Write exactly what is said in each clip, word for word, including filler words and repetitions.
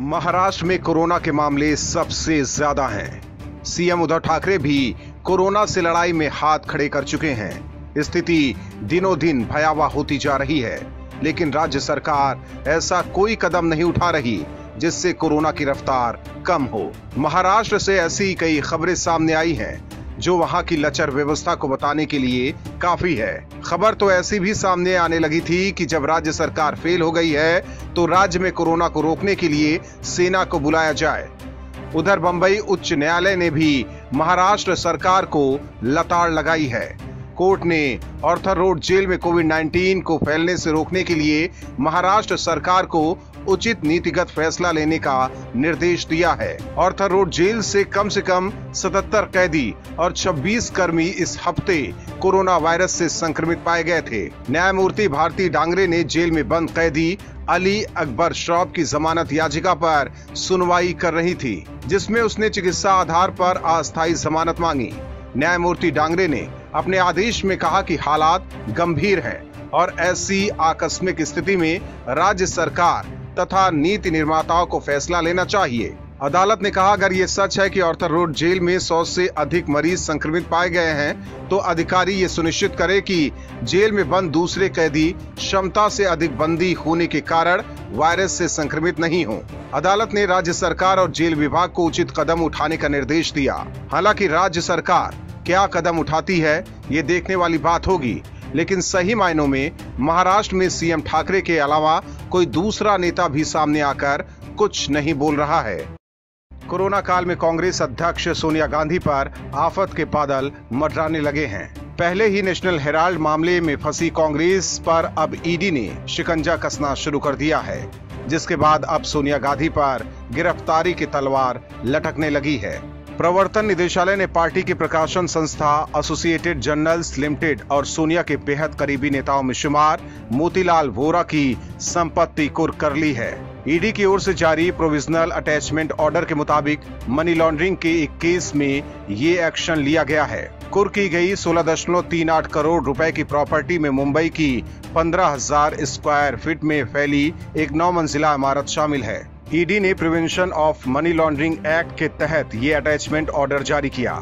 महाराष्ट्र में कोरोना के मामले सबसे ज्यादा हैं। सीएम उद्धव ठाकरे भी कोरोना से लड़ाई में हाथ खड़े कर चुके हैं। स्थिति दिनों दिन भयावह होती जा रही है, लेकिन राज्य सरकार ऐसा कोई कदम नहीं उठा रही जिससे कोरोना की रफ्तार कम हो। महाराष्ट्र से ऐसी कई खबरें सामने आई हैं जो वहां की लचर व्यवस्था को बताने के लिए काफी है। खबर तो ऐसी भी सामने आने लगी थी कि जब राज्य सरकार फेल हो गई है तो राज्य में कोरोना को रोकने के लिए सेना को बुलाया जाए। उधर बंबई उच्च न्यायालय ने भी महाराष्ट्र सरकार को लताड़ लगाई है। कोर्ट ने ऑर्थर रोड जेल में कोविड नाइन्टीन को फैलने से रोकने के लिए महाराष्ट्र सरकार को उचित नीतिगत फैसला लेने का निर्देश दिया है। ऑर्थर रोड जेल से कम से कम सतहत्तर कैदी और छब्बीस कर्मी इस हफ्ते कोरोना वायरस से संक्रमित पाए गए थे। न्यायमूर्ति भारती डांगरे ने जेल में बंद कैदी अली अकबर श्रॉफ की जमानत याचिका पर सुनवाई कर रही थी, जिसमें उसने चिकित्सा आधार पर अस्थायी जमानत मांगी। न्यायमूर्ति डांगरे ने अपने आदेश में कहा कि हालात गंभीर हैं और ऐसी आकस्मिक स्थिति में राज्य सरकार तथा नीति निर्माताओं को फैसला लेना चाहिए। अदालत ने कहा, अगर ये सच है कि ऑर्थर रोड जेल में सौ से अधिक मरीज संक्रमित पाए गए हैं तो अधिकारी ये सुनिश्चित करे कि जेल में बंद दूसरे कैदी क्षमता से अधिक बंदी होने के कारण वायरस से संक्रमित नहीं हो। अदालत ने राज्य सरकार और जेल विभाग को उचित कदम उठाने का निर्देश दिया। हालांकि राज्य सरकार क्या कदम उठाती है ये देखने वाली बात होगी, लेकिन सही मायनों में महाराष्ट्र में सीएम ठाकरे के अलावा कोई दूसरा नेता भी सामने आकर कुछ नहीं बोल रहा है। कोरोना काल में कांग्रेस अध्यक्ष सोनिया गांधी पर आफत के बादल मंडराने लगे हैं। पहले ही नेशनल हेराल्ड मामले में फंसी कांग्रेस पर अब ईडी ने शिकंजा कसना शुरू कर दिया है, जिसके बाद अब सोनिया गांधी पर गिरफ्तारी की तलवार लटकने लगी है। प्रवर्तन निदेशालय ने पार्टी की प्रकाशन संस्था एसोसिएटेड जर्नल्स लिमिटेड और सोनिया के बेहद करीबी नेताओं में शुमार मोतीलाल वोरा की संपत्ति कुर्क कर ली है। ईडी की ओर से जारी प्रोविजनल अटैचमेंट ऑर्डर के मुताबिक मनी लॉन्ड्रिंग के एक केस में ये एक्शन लिया गया है। कुर्क की गई सोलह दशमलव तीन आठ करोड़ रुपए की प्रॉपर्टी में मुंबई की पंद्रह हजार स्क्वायर फीट में फैली एक नौ मंजिला इमारत शामिल है। ईडी ने prevention of money laundering act के तहत ये अटैचमेंट ऑर्डर जारी किया।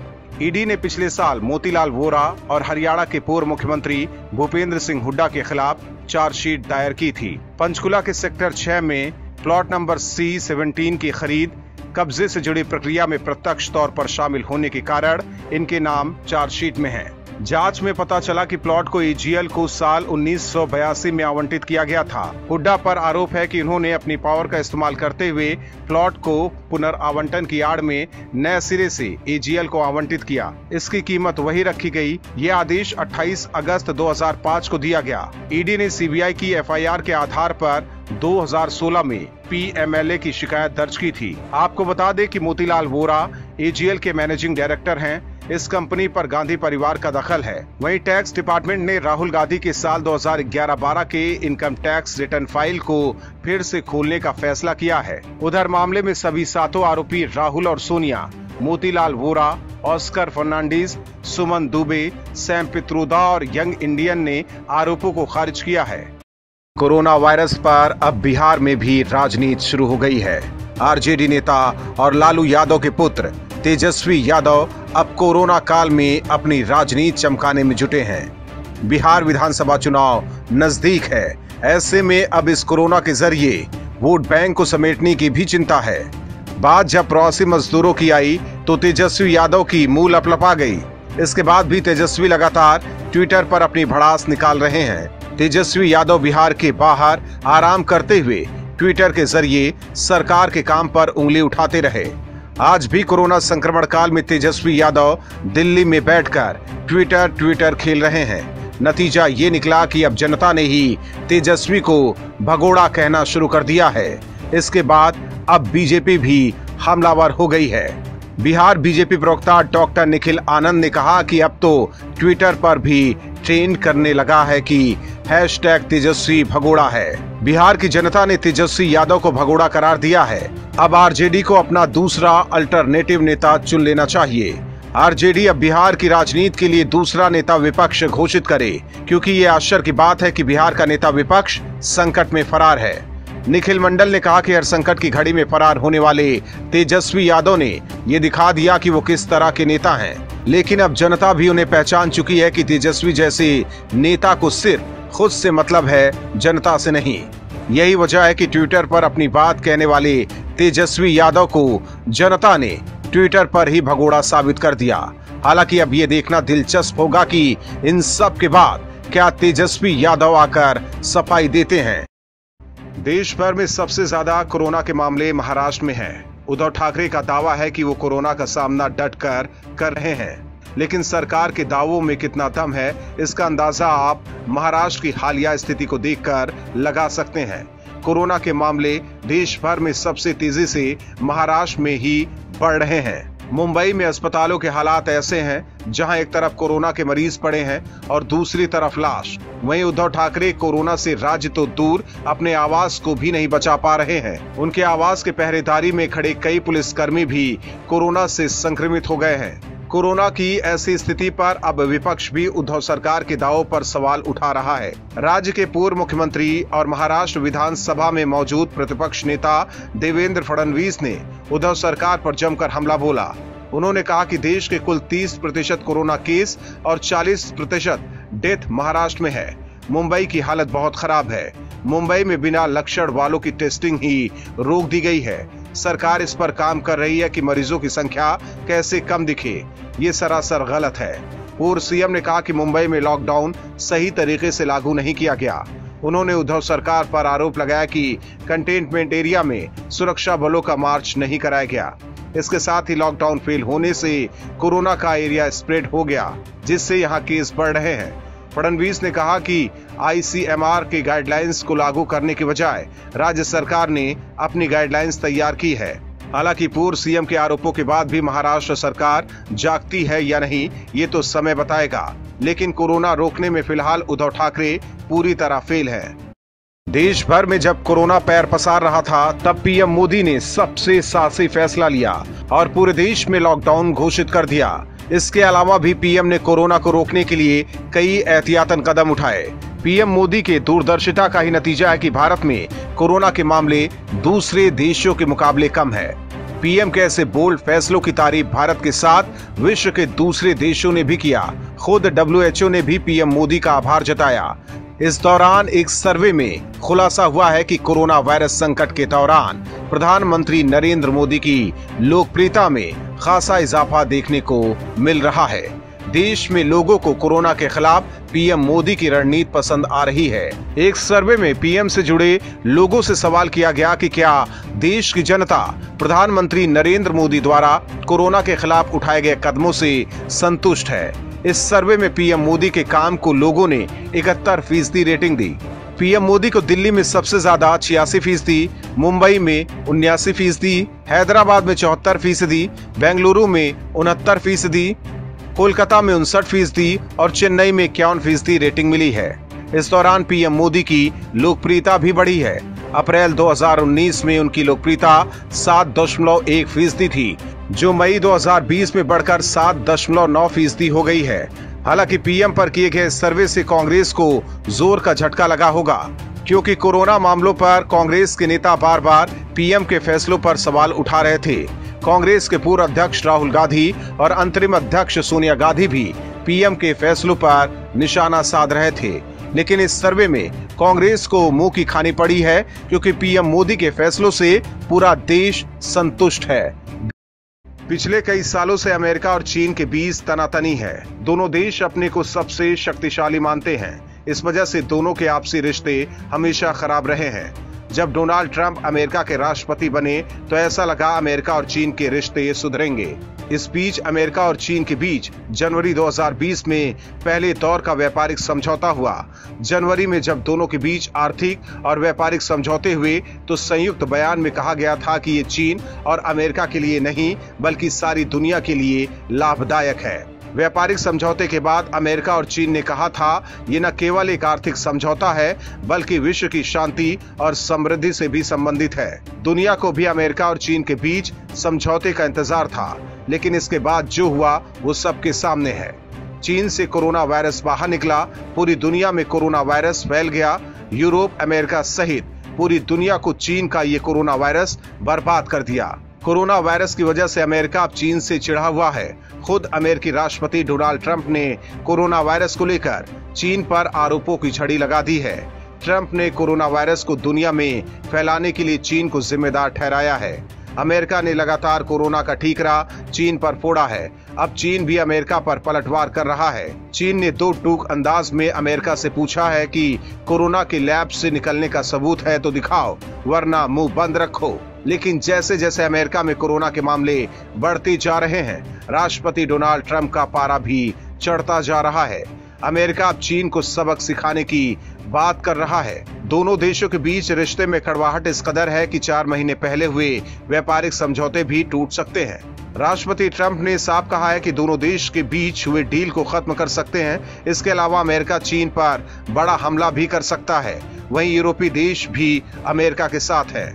ईडी ने पिछले साल मोतीलाल वोरा और हरियाणा के पूर्व मुख्यमंत्री भूपेंद्र सिंह हुड्डा के खिलाफ चार्जशीट दायर की थी। पंचकुला के सेक्टर छह में प्लॉट नंबर सी सत्रह की खरीद कब्जे से जुड़ी प्रक्रिया में प्रत्यक्ष तौर पर शामिल होने के कारण इनके नाम चार्जशीट में हैं। जांच में पता चला कि प्लॉट को एजीएल को साल उन्नीस सौ बयासी में आवंटित किया गया था। हुड्डा पर आरोप है कि उन्होंने अपनी पावर का इस्तेमाल करते हुए प्लॉट को पुनर्आवंटन की आड़ में नए सिरे से एजीएल को आवंटित किया। इसकी कीमत वही रखी गई। ये आदेश अट्ठाईस अगस्त दो हज़ार पाँच को दिया गया। ईडी ने सीबीआई की एफआईआर के आधार पर दो हज़ार सोलह में पीएमएलए की शिकायत दर्ज की थी। आपको बता दें कि मोतीलाल वोरा एजीएल के मैनेजिंग डायरेक्टर हैं। इस कंपनी पर गांधी परिवार का दखल है। वहीं टैक्स डिपार्टमेंट ने राहुल गांधी के साल दो हज़ार ग्यारह बारह के इनकम टैक्स रिटर्न फाइल को फिर से खोलने का फैसला किया है। उधर मामले में सभी सातों आरोपी राहुल और सोनिया, मोतीलाल वोरा, ऑस्कर फर्नांडीज, सुमन दुबे, सैम पित्रोदा और यंग इंडियन ने आरोपों को खारिज किया है। कोरोना वायरस पर अब बिहार में भी राजनीति शुरू हो गई है। आरजेडी नेता और लालू यादव के पुत्र तेजस्वी यादव अब कोरोना काल में अपनी राजनीति चमकाने में जुटे हैं। बिहार विधानसभा चुनाव नजदीक है, ऐसे में अब इस कोरोना के जरिए वोट बैंक को समेटने की भी चिंता है। बात जब प्रवासी मजदूरों की आई तो तेजस्वी यादव की मुंह लपलपा गई। इसके बाद भी तेजस्वी लगातार ट्विटर पर अपनी भड़ास निकाल रहे हैं। तेजस्वी यादव बिहार के बाहर आराम करते हुए ट्विटर के जरिए सरकार के काम पर उंगली उठाते रहे। आज भी कोरोना संक्रमण काल में तेजस्वी यादव दिल्ली में बैठकर ट्विटर ट्विटर खेल रहे हैं। नतीजा ये निकला कि अब जनता ने ही तेजस्वी को भगोड़ा कहना शुरू कर दिया है। इसके बाद अब बीजेपी भी हमलावर हो गई है। बिहार बीजेपी प्रवक्ता डॉक्टर निखिल आनंद ने कहा कि अब तो ट्विटर पर भी ट्रेंड करने लगा है कि हैशटैग तेजस्वी भगोड़ा है। बिहार की जनता ने तेजस्वी यादव को भगोड़ा करार दिया है। अब आरजेडी को अपना दूसरा अल्टरनेटिव नेता चुन लेना चाहिए। आरजेडी अब बिहार की राजनीति के लिए दूसरा नेता विपक्ष घोषित करे, क्योंकि ये आश्चर्य की बात है कि बिहार का नेता विपक्ष संकट में फरार है। निखिल मंडल ने कहा कि हर संकट की घड़ी में फरार होने वाले तेजस्वी यादव ने ये दिखा दिया कि वो किस तरह के नेता हैं। लेकिन अब जनता भी उन्हें पहचान चुकी है कि तेजस्वी जैसे नेता को सिर्फ खुद से मतलब है, जनता से नहीं। यही वजह है कि ट्विटर पर अपनी बात कहने वाले तेजस्वी यादव को जनता ने ट्विटर पर ही भगोड़ा साबित कर दिया। हालांकि अब ये देखना दिलचस्प होगा कि इन सब के बाद क्या तेजस्वी यादव आकर सफाई देते हैं। देश भर में सबसे ज्यादा कोरोना के मामले महाराष्ट्र में हैं। उद्धव ठाकरे का दावा है कि वो कोरोना का सामना डट कर कर रहे हैं, लेकिन सरकार के दावों में कितना दम है, इसका अंदाजा आप महाराष्ट्र की हालिया स्थिति को देखकर लगा सकते हैं। कोरोना के मामले देश भर में सबसे तेजी से महाराष्ट्र में ही बढ़ रहे हैं। मुंबई में अस्पतालों के हालात ऐसे हैं जहां एक तरफ कोरोना के मरीज पड़े हैं और दूसरी तरफ लाश। वहीं उद्धव ठाकरे कोरोना से राज्य तो दूर अपने आवास को भी नहीं बचा पा रहे हैं। उनके आवास के पहरेदारी में खड़े कई पुलिसकर्मी भी कोरोना से संक्रमित हो गए हैं। कोरोना की ऐसी स्थिति पर अब विपक्ष भी उद्धव सरकार के दावों पर सवाल उठा रहा है। राज्य के पूर्व मुख्यमंत्री और महाराष्ट्र विधानसभा में मौजूद प्रतिपक्ष नेता देवेंद्र फडणवीस ने उद्धव सरकार पर जमकर हमला बोला। उन्होंने कहा कि देश के कुल तीस प्रतिशत कोरोना केस और चालीस प्रतिशत डेथ महाराष्ट्र में है। मुंबई की हालत बहुत खराब है। मुंबई में बिना लक्षण वालों की टेस्टिंग ही रोक दी गई है। सरकार इस पर काम कर रही है कि मरीजों की संख्या कैसे कम दिखे। ये सरासर गलत है। पूर्व सीएम ने कहा कि मुंबई में लॉकडाउन सही तरीके से लागू नहीं किया गया। उन्होंने उद्धव सरकार पर आरोप लगाया कि कंटेनमेंट एरिया में सुरक्षा बलों का मार्च नहीं कराया गया। इसके साथ ही लॉकडाउन फेल होने से कोरोना का एरिया स्प्रेड हो गया, जिससे यहाँ केस बढ़ रहे हैं। फडणवीस ने कहा कि आईसीएमआर के गाइडलाइंस को लागू करने की बजाय राज्य सरकार ने अपनी गाइडलाइंस तैयार की है। हालांकि पूर्व सीएम के आरोपों के बाद भी महाराष्ट्र सरकार जागती है या नहीं, ये तो समय बताएगा। लेकिन कोरोना रोकने में फिलहाल उद्धव ठाकरे पूरी तरह फेल है। देश भर में जब कोरोना पैर पसार रहा था, तब पीएम मोदी ने सबसे साहसी फैसला लिया और पूरे देश में लॉकडाउन घोषित कर दिया। इसके अलावा भी पीएम ने कोरोना को रोकने के लिए कई एहतियातन कदम उठाए। पीएम मोदी के दूरदर्शिता का ही नतीजा है कि भारत में कोरोना के मामले दूसरे देशों के मुकाबले कम है। पीएम के ऐसे बोल्ड फैसलों की तारीफ भारत के साथ विश्व के दूसरे देशों ने भी किया। खुद डब्ल्यू एच ओ ने भी पीएम मोदी का आभार जताया। इस दौरान एक सर्वे में खुलासा हुआ है कि कोरोना वायरस संकट के दौरान प्रधानमंत्री नरेंद्र मोदी की लोकप्रियता में खासा इजाफा देखने को मिल रहा है। देश में लोगों को कोरोना के खिलाफ पीएम मोदी की रणनीति पसंद आ रही है। एक सर्वे में पीएम से जुड़े लोगों से सवाल किया गया कि क्या देश की जनता प्रधानमंत्री नरेंद्र मोदी द्वारा कोरोना के खिलाफ उठाए गए कदमों से संतुष्ट है। इस सर्वे में पीएम मोदी के काम को लोगों ने इकहत्तर फीसदी रेटिंग दी। पीएम मोदी को दिल्ली में सबसे ज्यादा छियासी फीसदी, मुंबई में उन्यासी फीसदी, हैदराबाद में चौहत्तर फीसदी, बेंगलुरु में उनहत्तर फीसदी, कोलकाता में उनसठ फीसदी और चेन्नई में इक्यावन फीसदी रेटिंग मिली है। इस दौरान पीएम मोदी की लोकप्रियता भी बढ़ी है। अप्रैल दो हज़ार उन्नीस में उनकी लोकप्रियता सात दशमलव एक फीसदी थी, जो मई दो हज़ार बीस में बढ़कर सात दशमलव नौ फीसदी हो गई है। हालांकि पीएम पर किए गए सर्वे से कांग्रेस को जोर का झटका लगा होगा, क्योंकि कोरोना मामलों पर कांग्रेस के नेता बार बार पीएम के फैसलों पर सवाल उठा रहे थे। कांग्रेस के पूर्व अध्यक्ष राहुल गांधी और अंतरिम अध्यक्ष सोनिया गांधी भी पीएम के फैसलों पर निशाना साध रहे थे। लेकिन इस सर्वे में कांग्रेस को मुंह की खानी पड़ी है, क्योंकि पीएम मोदी के फैसलों से पूरा देश संतुष्ट है। पिछले कई सालों से अमेरिका और चीन के बीच तनातनी है। दोनों देश अपने को सबसे शक्तिशाली मानते हैं। इस वजह से दोनों के आपसी रिश्ते हमेशा खराब रहे हैं। जब डोनाल्ड ट्रंप अमेरिका के राष्ट्रपति बने तो ऐसा लगा अमेरिका और चीन के रिश्ते सुधरेंगे। इस बीच अमेरिका और चीन के बीच जनवरी दो हज़ार बीस में पहले दौर का व्यापारिक समझौता हुआ। जनवरी में जब दोनों के बीच आर्थिक और व्यापारिक समझौते हुए तो संयुक्त बयान में कहा गया था कि ये चीन और अमेरिका के लिए नहीं बल्कि सारी दुनिया के लिए लाभदायक है। व्यापारिक समझौते के बाद अमेरिका और चीन ने कहा था ये न केवल एक आर्थिक समझौता है बल्कि विश्व की शांति और समृद्धि से भी संबंधित है। दुनिया को भी अमेरिका और चीन के बीच समझौते का इंतजार था, लेकिन इसके बाद जो हुआ वो सबके सामने है। चीन से कोरोना वायरस बाहर निकला, पूरी दुनिया में कोरोना वायरस फैल गया। यूरोप, अमेरिका सहित पूरी दुनिया को चीन का ये कोरोना वायरस बर्बाद कर दिया। कोरोना वायरस की वजह से अमेरिका अब चीन से चिढ़ा हुआ है। खुद अमेरिकी राष्ट्रपति डोनाल्ड ट्रंप ने कोरोना वायरस को लेकर चीन पर आरोपों की झड़ी लगा दी है। ट्रंप ने कोरोना वायरस को दुनिया में फैलाने के लिए चीन को जिम्मेदार ठहराया है। अमेरिका ने लगातार कोरोना का ठीकरा चीन पर फोड़ा है। अब चीन भी अमेरिका पर पलटवार कर रहा है। चीन ने दो टूक अंदाज में अमेरिका से पूछा है कि कोरोना के लैब से निकलने का सबूत है तो दिखाओ, वरना मुंह बंद रखो। लेकिन जैसे जैसे अमेरिका में कोरोना के मामले बढ़ते जा रहे हैं, राष्ट्रपति डोनाल्ड ट्रंप का पारा भी चढ़ता जा रहा है। अमेरिका अब चीन को सबक सिखाने की बात कर रहा है। दोनों देशों के बीच रिश्ते में कड़वाहट इस कदर है कि चार महीने पहले हुए व्यापारिक समझौते भी टूट सकते हैं। राष्ट्रपति ट्रंप ने साफ कहा है कि दोनों देश के बीच हुए डील को खत्म कर सकते हैं। इसके अलावा अमेरिका चीन पर बड़ा हमला भी कर सकता है। वहीं यूरोपीय देश भी अमेरिका के साथ है।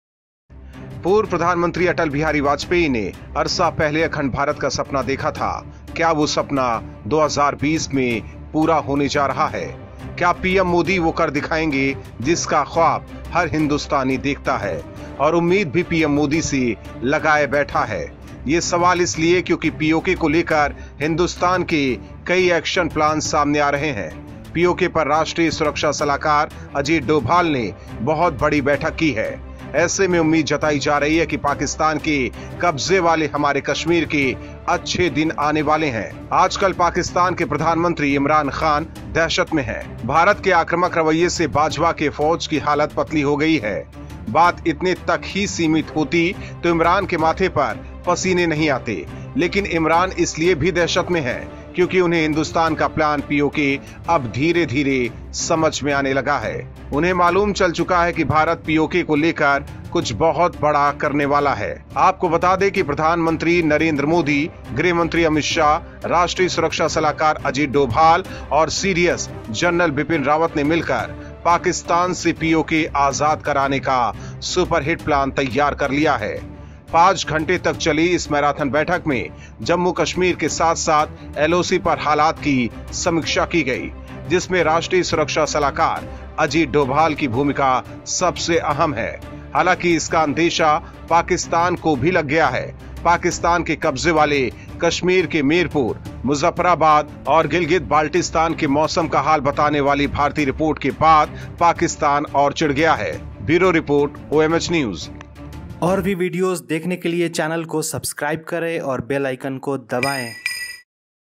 पूर्व प्रधानमंत्री अटल बिहारी वाजपेयी ने अरसा पहले अखंड भारत का सपना देखा था। क्या वो सपना दो हज़ार बीस में पूरा होने जा रहा है? क्या पीएम मोदी वो कर दिखाएंगे जिसका ख्वाब हर हिंदुस्तानी देखता है और उम्मीद भी पीएम मोदी से लगाए बैठा है? ये सवाल इसलिए क्योंकि पीओके को लेकर हिंदुस्तान के कई एक्शन प्लान सामने आ रहे हैं। पीओके पर राष्ट्रीय सुरक्षा सलाहकार अजीत डोभाल ने बहुत बड़ी बैठक की है। ऐसे में उम्मीद जताई जा रही है कि पाकिस्तान के कब्जे वाले हमारे कश्मीर के अच्छे दिन आने वाले हैं। आजकल पाकिस्तान के प्रधानमंत्री इमरान खान दहशत में हैं। भारत के आक्रामक रवैये से बाजवा के फौज की हालत पतली हो गई है। बात इतने तक ही सीमित होती तो इमरान के माथे पर पसीने नहीं आते, लेकिन इमरान इसलिए भी दहशत में है क्योंकि उन्हें हिंदुस्तान का प्लान पीओके अब धीरे धीरे समझ में आने लगा है। उन्हें मालूम चल चुका है कि भारत पीओके को लेकर कुछ बहुत बड़ा करने वाला है। आपको बता दें कि प्रधानमंत्री नरेंद्र मोदी, गृह मंत्री अमित शाह, राष्ट्रीय सुरक्षा सलाहकार अजीत डोभाल और सीडीएस जनरल बिपिन रावत ने मिलकर पाकिस्तान से पीओके आजाद कराने का सुपरहिट प्लान तैयार कर लिया है। पांच घंटे तक चली इस मैराथन बैठक में जम्मू कश्मीर के साथ साथ एलओसी पर हालात की समीक्षा की गई, जिसमें राष्ट्रीय सुरक्षा सलाहकार अजीत डोभाल की भूमिका सबसे अहम है। हालांकि इसका अंदेशा पाकिस्तान को भी लग गया है। पाकिस्तान के कब्जे वाले कश्मीर के मीरपुर, मुजफ्फराबाद और गिलगित बाल्टिस्तान के मौसम का हाल बताने वाली भारतीय रिपोर्ट के बाद पाकिस्तान और चिढ़ गया है। Bureau report, OMH news. और भी वीडियोस देखने के लिए चैनल को सब्सक्राइब करें और बेल आइकन को दबाएं।